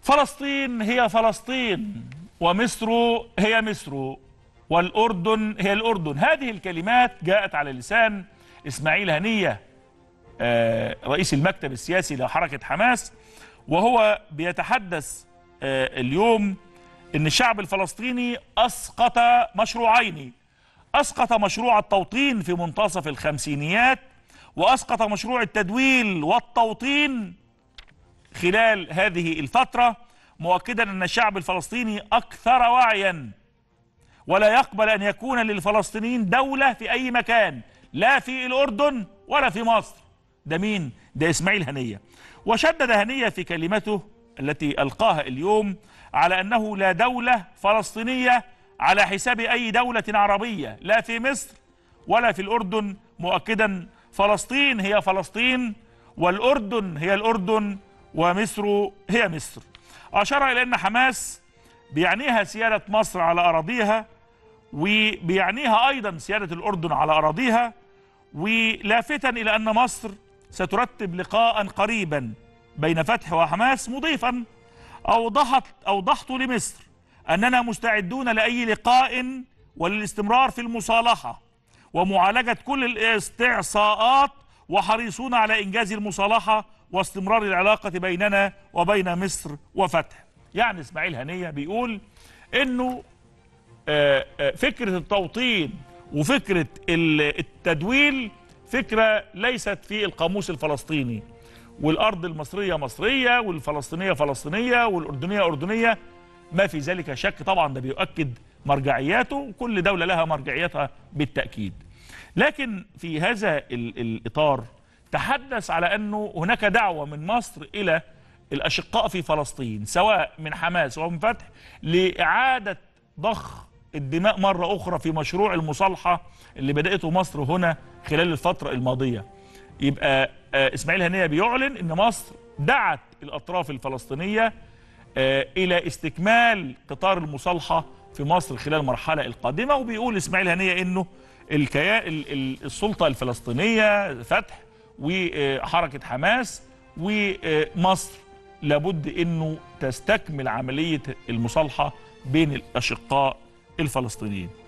فلسطين هي فلسطين، ومصر هي مصر، والأردن هي الأردن. هذه الكلمات جاءت على لسان إسماعيل هنية رئيس المكتب السياسي لحركة حماس، وهو بيتحدث اليوم إن الشعب الفلسطيني أسقط مشروعين: أسقط مشروع التوطين في منتصف الخمسينيات، وأسقط مشروع التدويل والتوطين خلال هذه الفترة، مؤكدا أن الشعب الفلسطيني أكثر وعيا، ولا يقبل أن يكون للفلسطينيين دولة في أي مكان، لا في الأردن ولا في مصر. ده مين؟ ده إسماعيل هنية. وشدد هنية في كلمته التي ألقاها اليوم على أنه لا دولة فلسطينية على حساب أي دولة عربية، لا في مصر ولا في الأردن، مؤكدا فلسطين هي فلسطين، والأردن هي الأردن، ومصر هي مصر. أشار إلى أن حماس بيعنيها سيادة مصر على أراضيها، وبيعنيها أيضا سيادة الأردن على أراضيها، ولافتا إلى أن مصر سترتب لقاء قريبا بين فتح وحماس، مضيفا: أوضحت لمصر أننا مستعدون لأي لقاء وللاستمرار في المصالحة ومعالجة كل الاستعصاءات، وحريصون على إنجاز المصالحة واستمرار العلاقة بيننا وبين مصر وفتح. يعني إسماعيل هنية بيقول إنه فكرة التوطين وفكرة التدويل فكرة ليست في القاموس الفلسطيني، والأرض المصرية مصرية، والفلسطينية فلسطينية، والأردنية أردنية، ما في ذلك شك. طبعا ده بيؤكد مرجعياته، وكل دولة لها مرجعيتها بالتأكيد. لكن في هذا الإطار تحدث على أنه هناك دعوة من مصر إلى الأشقاء في فلسطين سواء من حماس ومن فتح لإعادة ضخ الدماء مرة أخرى في مشروع المصالحة اللي بدأته مصر هنا خلال الفترة الماضية. يبقى إسماعيل هنية بيعلن أن مصر دعت الأطراف الفلسطينية إلى استكمال قطار المصالحة في مصر خلال المرحلة القادمة. وبيقول إسماعيل هنية أنه السلطة الفلسطينية فتح وحركة حماس ومصر لابد أنه تستكمل عملية المصالحة بين الأشقاء الفلسطينيين.